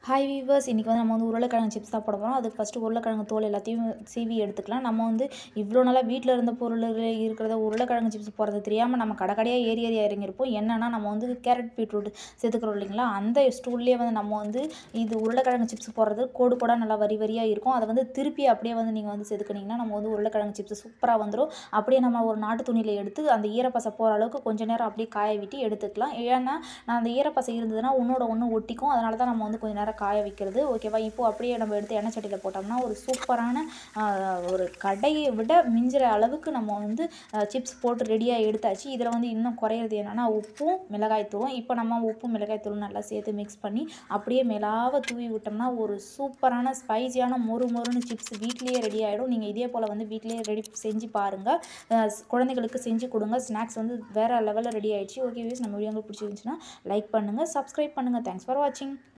Hi viewers, இன்றைக்கி வந்து நம்ம வந்து உருளைக்கிழங்கு சிப்ஸ் தான் போட போகிறோம். அதுக்கு ஃபஸ்ட்டு உருளைக்கிழங்கு தோல் எல்லாத்தையும் சீவி எடுத்துக்கலாம். நம்ம வந்து இவ்வளோ நாளாக வீட்டில் இருந்த பொருள்கள் இருக்கிறத உருளைக்கிழங்கு சிப்ஸ் போடுறது தெரியாமல் நம்ம கடையாக ஏறி ஏறி இறங்கியிருப்போம். என்னென்னா நம்ம வந்து கேரட் பீட்ரூட் சேர்த்துக்கிறோம் இல்லைங்களா, அந்த ஸ்டூல்லேயே வந்து நம்ம வந்து இது உருளைக்கிழங்கு சிப்ஸ் போடுறது கோடு கோடாக நல்லா வரி வரியாக இருக்கும். அதை வந்து திருப்பி அப்படியே வந்து நீங்கள் வந்து செதுக்குனிங்கன்னா நம்ம வந்து உருளைக்கிழங்கு சிப்ஸ் சூப்பராக வந்துடும். அப்படியே நம்ம ஒரு நாட்டு துணியில் எடுத்து அந்த ஈரப்பசை போகிற அளவுக்கு கொஞ்சம் நேரம் அப்படியே காய விட்டு எடுத்துக்கலாம். ஏன்னா அந்த ஈரப்பசை இருந்ததுன்னா ஒன்றோட ஒன்று ஒட்டிக்கும். அதனால தான் நம்ம வந்து கொஞ்சம் நேரம் காய வைக்கிறது. ஓகேவா? இப்போ அப்படியே நம்ம எடுத்து எண்ணெய் சட்டியில் போட்டோம்னா ஒரு சூப்பரான ஒரு கடையை விட மிஞ்சுற அளவுக்கு நம்ம வந்து சிப்ஸ் போட்டு ரெடியாக எடுத்தாச்சு. இதில் வந்து இன்னும் குறையிறது என்னென்னா உப்பும் மிளகாய்த்தூளும். இப்போ நம்ம உப்பும் மிளகாய்த்தூளும் நல்லா சேர்த்து மிக்ஸ் பண்ணி அப்படியே மேலாக தூவி விட்டோம்னா ஒரு சூப்பரான ஸ்பைசியான மொறு மொறுன்னு சிப்ஸ் வீட்லேயே ரெடி ஆகிடும். நீங்கள் இதே போல் வந்து வீட்லேயே ரெடி செஞ்சு பாருங்கள். குழந்தைகளுக்கு செஞ்சு கொடுங்க. ஸ்நாக்ஸ் வந்து வேறு லெவலில் ரெடி ஆகிடுச்சு. ஓகே வீஸ், நம்ம வீடியோ உங்களுக்கு பிடிச்சிருந்துச்சுன்னா லைக் பண்ணுங்கள், சப்ஸ்கிரைப் பண்ணுங்கள். தேங்க்ஸ் ஃபார் வாட்சிங்.